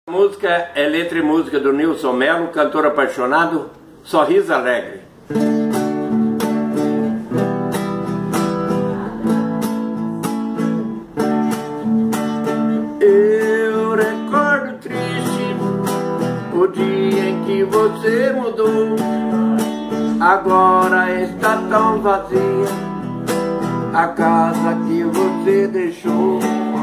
A música é letra e música do Nilson Melo, cantor apaixonado, Sorriso Alegre. Eu recordo triste o dia em que você mudou. Agora está tão vazia a casa que você deixou.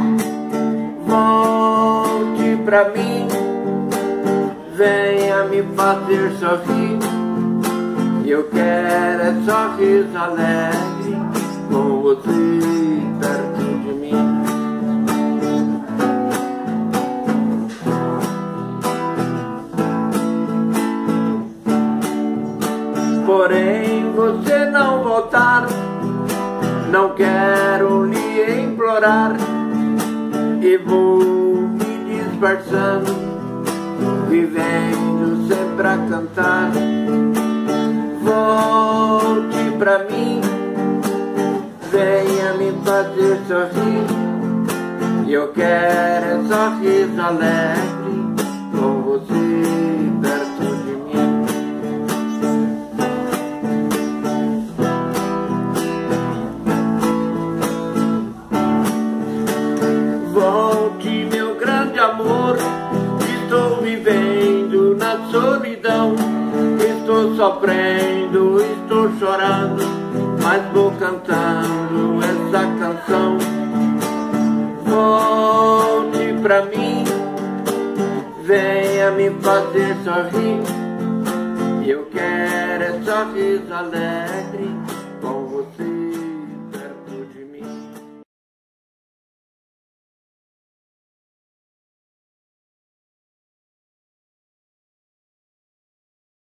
Volte pra mim, venha me fazer sorrir. Eu quero é sorriso alegre com você perto de mim. Porém você não voltar, não quero lhe implorar, e vou me disfarçando, vivendo sempre a cantar. Volte pra mim, venha me fazer sorrir. Eu quero é sorriso alegre com você perto de mim. Volte, meu grande amor, estou vivendo na solidão. Estou sofrendo, estou chorando, mas vou cantando essa canção. Volte pra mim, venha me fazer sorrir. Eu quero é sorriso alegre